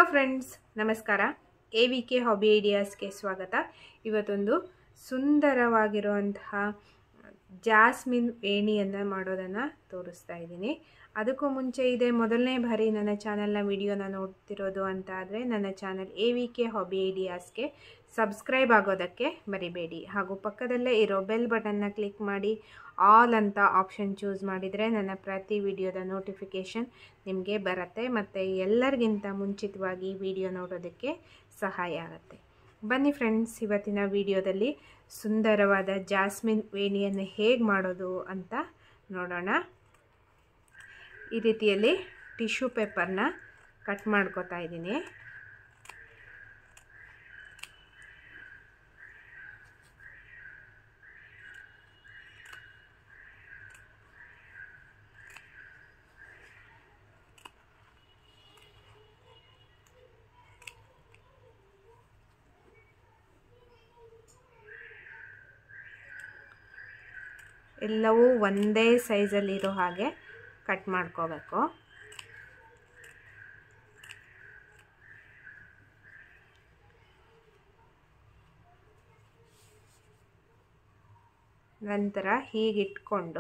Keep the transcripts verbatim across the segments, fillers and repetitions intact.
Friends, ನಮಸ್ಕಾರ. A V K hobby ಐಡಿಯಾಸ್ಗೆ ಸ್ವಾಗತ. ಇವತ್ತೊಂದು ಸುಂದರವಾಗಿರುವಂತಹ ಜಾಸ್ಮಿನ್ ವೇಣಿಯನ್ನು ಮಾಡೋದನ್ನು ತೋರಿಸ್ತಾ ಇದ್ದೀನಿ. ಅದಕ್ಕೂ ಮುಂಚೆ ಇದೆ ಮೊದಲನೇ ಬಾರಿ ನನ್ನ ಚಾನಲ್ನ ವಿಡಿಯೋನ ನೋಡ್ತಿರೋದು ಅಂತ ಆದರೆ ನನ್ನ channel A V K hobby ಐಡಿಯಾಸ್ಗೆ ಸಬ್ಸ್ಕ್ರೈಬ್ ಆಗೋದಕ್ಕೆ ಮರಿಬೇಡಿ. ಹಾಗೂ ಪಕ್ಕದಲ್ಲೇ ಇರೋ ಬೆಲ್ ಬಟನ್ನ ಕ್ಲಿಕ್ ಮಾಡಿ ಆಲ್ ಅಂತ ಆಪ್ಷನ್ ಚೂಸ್ ಮಾಡಿದರೆ ನನ್ನ ಪ್ರತಿ ವಿಡಿಯೋದ ನೋಟಿಫಿಕೇಷನ್ ನಿಮಗೆ ಬರುತ್ತೆ ಮತ್ತು ಎಲ್ಲರಿಗಿಂತ ಮುಂಚಿತವಾಗಿ ವಿಡಿಯೋ ನೋಡೋದಕ್ಕೆ ಸಹಾಯ ಆಗುತ್ತೆ. ಬನ್ನಿ ಫ್ರೆಂಡ್ಸ್, ಇವತ್ತಿನ ವಿಡಿಯೋದಲ್ಲಿ ಸುಂದರವಾದ ಜಾಸ್ಮಿನ್ ವೇಣಿಯನ್ನು ಹೇಗೆ ಮಾಡೋದು ಅಂತ ನೋಡೋಣ. ಈ ರೀತಿಯಲ್ಲಿ ಟಿಶ್ಯೂ ಪೇಪರ್ನ ಕಟ್ ಮಾಡ್ಕೋತಾ ಇದ್ದೀನಿ. ಎಲ್ಲವೂ ಒಂದೇ ಸೈಜಲ್ಲಿರೋ ಹಾಗೆ ಕಟ್ ಮಾಡ್ಕೋಬೇಕು. ನಂತರ ಹೀಗಿಟ್ಕೊಂಡು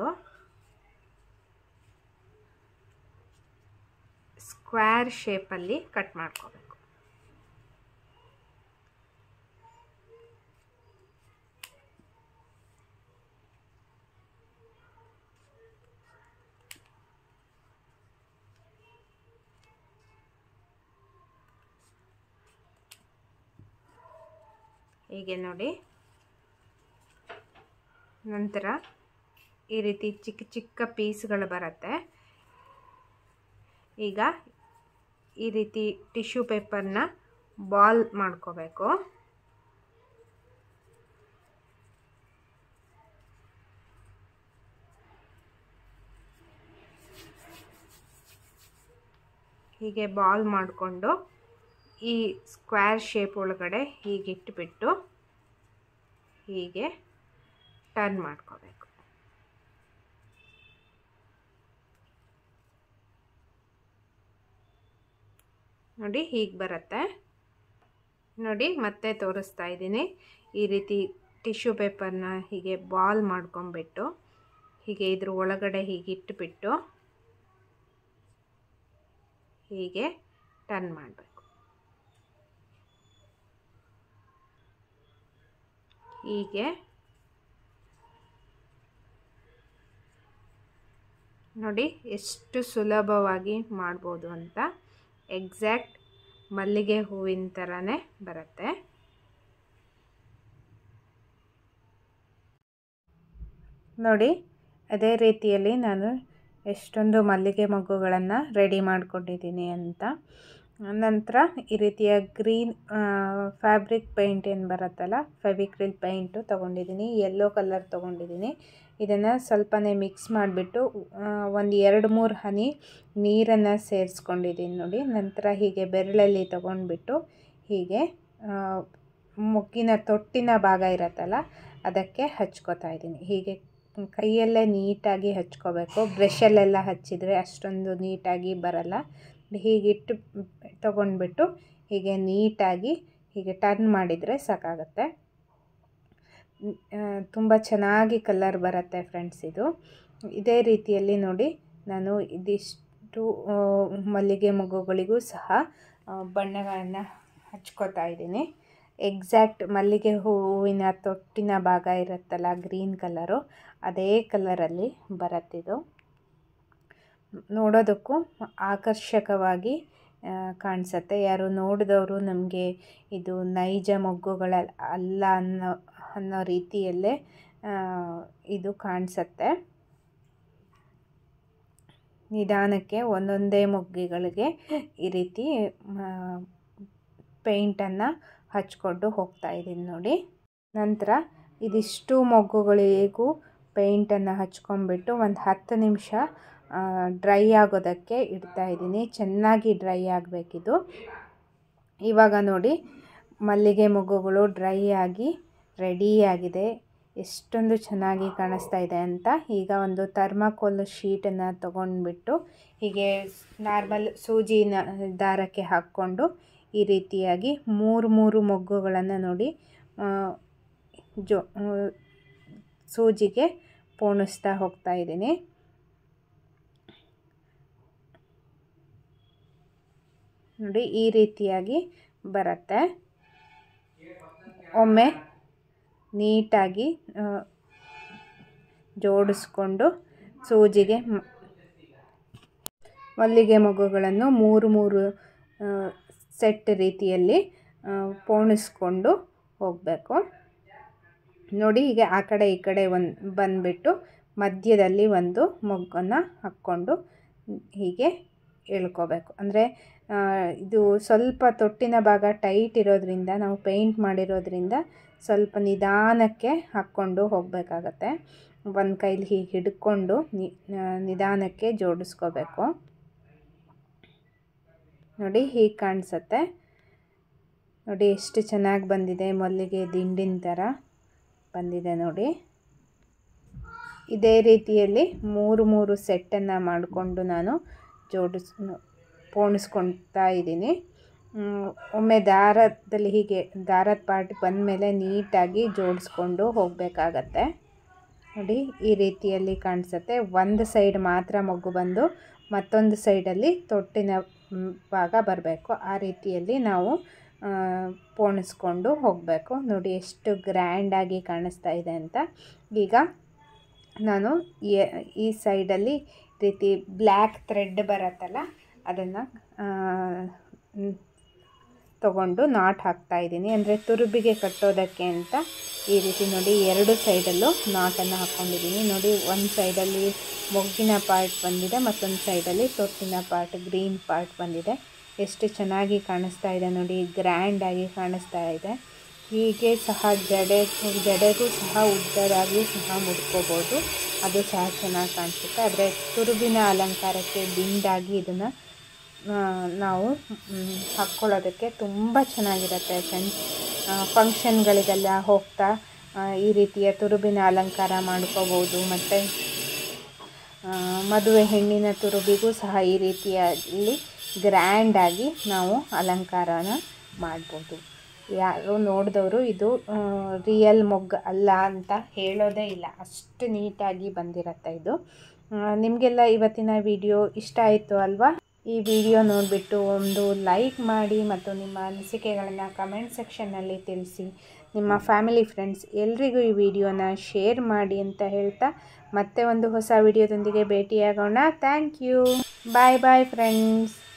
ಸ್ಕ್ವೇರ್ ಶೇಪಲ್ಲಿ ಕಟ್ ಮಾಡ್ಕೋಬೇಕು. ಹೀಗೆ ನೋಡಿ. ನಂತರ ಈ ರೀತಿ ಚಿಕ್ಕ ಚಿಕ್ಕ ಪೀಸ್ಗಳು ಬರುತ್ತೆ. ಈಗ ಈ ರೀತಿ ಟಿಶ್ಯೂ ಪೇಪರ್ನ ಬಾಲ್ ಮಾಡ್ಕೋಬೇಕು. ಹೀಗೆ ಬಾಲ್ ಮಾಡಿಕೊಂಡು ಈ ಸ್ಕ್ವೇರ್ ಶೇಪ್ ಒಳಗಡೆ ಹೀಗಿಟ್ಬಿಟ್ಟು ಹೀಗೆ ಟರ್ನ್ ಮಾಡ್ಕೋಬೇಕು. ನೋಡಿ, ಹೀಗೆ ಬರುತ್ತೆ. ನೋಡಿ, ಮತ್ತೆ ತೋರಿಸ್ತಾ ಇದ್ದೀನಿ. ಈ ರೀತಿ ಟಿಶ್ಯೂ ಪೇಪರ್ನ ಹೀಗೆ ಬಾಲ್ ಮಾಡ್ಕೊಂಬಿಟ್ಟು ಹೀಗೆ ಇದ್ರ ಒಳಗಡೆ ಹೀಗೆ ಇಟ್ಬಿಟ್ಟು ಹೀಗೆ ಟರ್ನ್ ಮಾಡಬೇಕು. ಹೀಗೆ ನೋಡಿ ಎಷ್ಟು ಸುಲಭವಾಗಿ ಮಾಡ್ಬೋದು ಅಂತ. ಎಕ್ಸಾಕ್ಟ್ ಮಲ್ಲಿಗೆ ಹೂವಿನ ಥರನೇ ಬರುತ್ತೆ. ನೋಡಿ, ಅದೇ ರೀತಿಯಲ್ಲಿ ನಾನು ಎಷ್ಟೊಂದು ಮಲ್ಲಿಗೆ ಮೊಗ್ಗುಗಳನ್ನು ರೆಡಿ ಮಾಡ್ಕೊಂಡಿದ್ದೀನಿ ಅಂತ. ನಂತರ ಈ ರೀತಿಯ ಗ್ರೀನ್ ಫ್ಯಾಬ್ರಿಕ್ ಪೇಂಟ್ ಏನು ಬರುತ್ತಲ್ಲ, ಫೆವಿಕ್ರಿಲ್ ಪೇಂಟು ತೊಗೊಂಡಿದ್ದೀನಿ. ಯೆಲ್ಲೋ ಕಲರ್ ತೊಗೊಂಡಿದ್ದೀನಿ. ಇದನ್ನು ಸ್ವಲ್ಪನೇ ಮಿಕ್ಸ್ ಮಾಡಿಬಿಟ್ಟು ಒಂದು ಎರಡು ಮೂರು ಹನಿ ನೀರನ್ನು ಸೇರಿಸ್ಕೊಂಡಿದ್ದೀನಿ ನೋಡಿ. ನಂತರ ಹೀಗೆ ಬೆರಳಲ್ಲಿ ತೊಗೊಂಡ್ಬಿಟ್ಟು ಹೀಗೆ ಮೊಗ್ಗಿನ ತೊಟ್ಟಿನ ಭಾಗ ಇರುತ್ತಲ್ಲ ಅದಕ್ಕೆ ಹಚ್ಕೋತಾ ಇದ್ದೀನಿ. ಹೀಗೆ ಕೈಯಲ್ಲೇ ನೀಟಾಗಿ ಹಚ್ಕೋಬೇಕು. ಬ್ರಷಲ್ಲೆಲ್ಲ ಹಚ್ಚಿದರೆ ಅಷ್ಟೊಂದು ನೀಟಾಗಿ ಬರಲ್ಲ. ಹೀಗಿಟ್ಟು ತೊಗೊಂಡ್ಬಿಟ್ಟು ಹೀಗೆ ನೀಟಾಗಿ ಹೀಗೆ ಟರ್ನ್ ಮಾಡಿದರೆ ಸಾಕಾಗುತ್ತೆ. ತುಂಬ ಚೆನ್ನಾಗಿ ಕಲರ್ ಬರುತ್ತೆ ಫ್ರೆಂಡ್ಸ್ ಇದು. ಇದೇ ರೀತಿಯಲ್ಲಿ ನೋಡಿ, ನಾನು ಇದಿಷ್ಟು ಮಲ್ಲಿಗೆ ಮೊಗ್ಗುಗಳಿಗೂ ಸಹ ಬಣ್ಣಗಳನ್ನು ಹಚ್ಕೋತಾ ಇದ್ದೀನಿ. ಎಕ್ಸಾಕ್ಟ್ ಮಲ್ಲಿಗೆ ಹೂವಿನ ತೊಟ್ಟಿನ ಭಾಗ ಇರುತ್ತಲ್ಲ ಗ್ರೀನ್ ಕಲರು, ಅದೇ ಕಲರಲ್ಲಿ ಬರುತ್ತಿದ್ದು. ನೋಡೋದಕ್ಕೂ ಆಕರ್ಷಕವಾಗಿ ಕಾಣಿಸುತ್ತೆ. ಯಾರು ನೋಡಿದವರು ನಮಗೆ ಇದು ನೈಜ ಮೊಗ್ಗುಗಳ ಅಲ್ಲ ಅನ್ನೋ ಅನ್ನೋ ರೀತಿಯಲ್ಲೇ ಇದು ಕಾಣಿಸುತ್ತೆ. ನಿಧಾನಕ್ಕೆ ಒಂದೊಂದೇ ಮೊಗ್ಗುಗಳಿಗೆ ಈ ರೀತಿ ಪೇಂಟನ್ನು ಹಚ್ಕೊಂಡು ಹೋಗ್ತಾ ಇದ್ದೀನಿ ನೋಡಿ. ನಂತರ ಇದಿಷ್ಟು ಮೊಗ್ಗುಗಳಿಗೂ ಪೇಂಟನ್ನು ಹಚ್ಕೊಂಡ್ಬಿಟ್ಟು ಒಂದು ಹತ್ತು ನಿಮಿಷ ಡ್ರೈ ಆಗೋದಕ್ಕೆ ಇಡ್ತಾ ಇದ್ದೀನಿ. ಚೆನ್ನಾಗಿ ಡ್ರೈ ಆಗಬೇಕಿದು. ಇವಾಗ ನೋಡಿ, ಮಲ್ಲಿಗೆ ಮೊಗ್ಗುಗಳು ಡ್ರೈ ಆಗಿ ರೆಡಿಯಾಗಿದೆ. ಎಷ್ಟೊಂದು ಚೆನ್ನಾಗಿ ಕಾಣಿಸ್ತಾ ಇದೆ ಅಂತ. ಈಗ ಒಂದು ಥರ್ಮಾಕೋಲ್ ಶೀಟನ್ನು ತೊಗೊಂಡ್ಬಿಟ್ಟು ಹೀಗೆ ನಾರ್ಮಲ್ ಸೂಜಿನ ದಾರಕ್ಕೆ ಹಾಕ್ಕೊಂಡು ಈ ರೀತಿಯಾಗಿ ಮೂರು ಮೂರು ಮೊಗ್ಗುಗಳನ್ನು ನೋಡಿ ಜೋ ಸೂಜಿಗೆ ಪೋಣಿಸ್ತಾ ಹೋಗ್ತಾ ಇದ್ದೀನಿ. ನೋಡಿ ಈ ರೀತಿಯಾಗಿ ಬರುತ್ತೆ. ಒಮ್ಮೆ ನೀಟಾಗಿ ಜೋಡಿಸ್ಕೊಂಡು ಸೂಜಿಗೆ ಮಲ್ಲಿಗೆ ಮೊಗ್ಗುಗಳನ್ನು ಮೂರು ಮೂರು ಸೆಟ್ ರೀತಿಯಲ್ಲಿ ಪೋಣಿಸ್ಕೊಂಡು ಹೋಗಬೇಕು. ನೋಡಿ ಹೀಗೆ ಆ ಕಡೆ ಈ ಕಡೆ ಒಂದು ಬಂದುಬಿಟ್ಟು ಮಧ್ಯದಲ್ಲಿ ಒಂದು ಮೊಗ್ಗನ್ನು ಹಾಕ್ಕೊಂಡು ಹೀಗೆ ಎಳ್ಕೋಬೇಕು. ಅಂದರೆ ಇದು ಸ್ವಲ್ಪ ತೊಟ್ಟಿನ ಭಾಗ ಟೈಟ್ ಇರೋದ್ರಿಂದ ನಾವು ಪೇಂಟ್ ಮಾಡಿರೋದ್ರಿಂದ ಸ್ವಲ್ಪ ನಿಧಾನಕ್ಕೆ ಹಾಕ್ಕೊಂಡು ಹೋಗಬೇಕಾಗತ್ತೆ. ಒಂದು ಕೈಲಿ ಹೀಗೆ ಹಿಡ್ಕೊಂಡು ನಿಧಾನಕ್ಕೆ ಜೋಡಿಸ್ಕೋಬೇಕು. ನೋಡಿ ಹೀಗೆ ಕಾಣಿಸುತ್ತೆ. ನೋಡಿ ಎಷ್ಟು ಚೆನ್ನಾಗಿ ಬಂದಿದೆ, ಮಲ್ಲಿಗೆ ದಿಂಡಿನ ಥರ ಬಂದಿದೆ ನೋಡಿ. ಇದೇ ರೀತಿಯಲ್ಲಿ ಮೂರು ಮೂರು ಸೆಟ್ಟನ್ನು ಮಾಡಿಕೊಂಡು ನಾನು ಜೋಡಿಸ್ ಪೋಣಿಸ್ಕೊಳ್ತಾ ಇದ್ದೀನಿ. ಒಮ್ಮೆ ದಾರದಲ್ಲಿ ಹೀಗೆ ದಾರದ ಪಾರ್ಟ್ ಬಂದ ಮೇಲೆ ನೀಟಾಗಿ ಜೋಡಿಸ್ಕೊಂಡು ಹೋಗಬೇಕಾಗತ್ತೆ. ನೋಡಿ ಈ ರೀತಿಯಲ್ಲಿ ಕಾಣಿಸುತ್ತೆ. ಒಂದು ಸೈಡ್ ಮಾತ್ರ ಮೊಗ್ಗು ಬಂದು ಮತ್ತೊಂದು ಸೈಡಲ್ಲಿ ತೊಟ್ಟಿನ ಭಾಗ ಬರಬೇಕು. ಆ ರೀತಿಯಲ್ಲಿ ನಾವು ಪೋಣಿಸ್ಕೊಂಡು ಹೋಗಬೇಕು. ನೋಡಿ ಎಷ್ಟು ಗ್ರ್ಯಾಂಡಾಗಿ ಕಾಣಿಸ್ತಾ ಇದೆ ಅಂತ. ಈಗ ನಾನು ಈ ಸೈಡಲ್ಲಿ ರೀತಿ ಬ್ಲ್ಯಾಕ್ ಥ್ರೆಡ್ ಬರುತ್ತಲ್ಲ ಅದನ್ನು ತಗೊಂಡು ನಾಟ್ ಹಾಕ್ತಾ ಇದ್ದೀನಿ. ಅಂದರೆ ತುರುಬಿಗೆ ಕಟ್ಟೋದಕ್ಕೆ ಅಂತ ಈ ರೀತಿ ನೋಡಿ ಎರಡು ಸೈಡಲ್ಲೂ ನಾಟನ್ನು ಹಾಕ್ಕೊಂಡಿದ್ದೀನಿ. ನೋಡಿ ಒಂದು ಸೈಡಲ್ಲಿ ಮೊಗ್ಗಿನ ಪಾರ್ಟ್ ಬಂದಿದೆ, ಮತ್ತೊಂದು ಸೈಡಲ್ಲಿ ತೊಟ್ಟಿನ ಪಾರ್ಟ್ ಗ್ರೀನ್ ಪಾರ್ಟ್ ಬಂದಿದೆ. ಎಷ್ಟು ಚೆನ್ನಾಗಿ ಕಾಣಿಸ್ತಾ ಇದೆ ನೋಡಿ, ಗ್ರ್ಯಾಂಡಾಗಿ ಕಾಣಿಸ್ತಾ ಇದೆ. ಹೀಗೆ ಸಹ ಜಡೆ ಜಡೆಗೂ ಸಹ ಉದ್ದದಾಗಿ ಸಹ ಮುಡ್ಕೋಬೋದು, ಅದು ಸಹ ಚೆನ್ನಾಗಿ ಕಾಣಿಸುತ್ತೆ. ಆದರೆ ತುರುಬಿನ ಅಲಂಕಾರಕ್ಕೆ ದಿಂಡಾಗಿ ಇದನ್ನು ನಾವು ಹಾಕ್ಕೊಳ್ಳೋದಕ್ಕೆ ತುಂಬ ಚೆನ್ನಾಗಿರುತ್ತೆ ಫ್ರೆಂಡ್ಸ್. ಫಂಕ್ಷನ್ಗಳಿಗೆಲ್ಲ ಹೋಗ್ತಾ ಈ ರೀತಿಯ ತುರುಬಿನ ಅಲಂಕಾರ ಮಾಡ್ಕೋಬೋದು. ಮತ್ತು ಮದುವೆ ಹೆಣ್ಣಿನ ತುರುಬಿಗೂ ಸಹ ಈ ರೀತಿಯಲ್ಲಿ ಗ್ರ್ಯಾಂಡಾಗಿ ನಾವು ಅಲಂಕಾರನ ಮಾಡ್ಬೋದು. ಯಾರು ನೋಡಿದವರು ಇದು ರಿಯಲ್ ಮೊಗ್ಗು ಅಲ್ಲ ಅಂತ ಹೇಳೋದೇ ಇಲ್ಲ, ಅಷ್ಟು ನೀಟಾಗಿ ಬಂದಿರುತ್ತೆ ಇದು. ನಿಮಗೆಲ್ಲ ಇವತ್ತಿನ ವಿಡಿಯೋ ಇಷ್ಟ ಆಯಿತು ಅಲ್ವಾ? ಈ ವಿಡಿಯೋ ನೋಡಿಬಿಟ್ಟು ಒಂದು ಲೈಕ್ ಮಾಡಿ ಮತ್ತು ನಿಮ್ಮ ಅನಿಸಿಕೆಗಳನ್ನು ಕಮೆಂಟ್ ಸೆಕ್ಷನ್ನಲ್ಲಿ ತಿಳಿಸಿ. ನಿಮ್ಮ ಫ್ಯಾಮಿಲಿ ಫ್ರೆಂಡ್ಸ್ ಎಲ್ರಿಗೂ ಈ ವಿಡಿಯೋನ ಶೇರ್ ಮಾಡಿ ಅಂತ ಹೇಳ್ತಾ ಮತ್ತೆ ಒಂದು ಹೊಸ ವಿಡಿಯೋದೊಂದಿಗೆ ಭೇಟಿಯಾಗೋಣ. Thank you. Bye bye friends.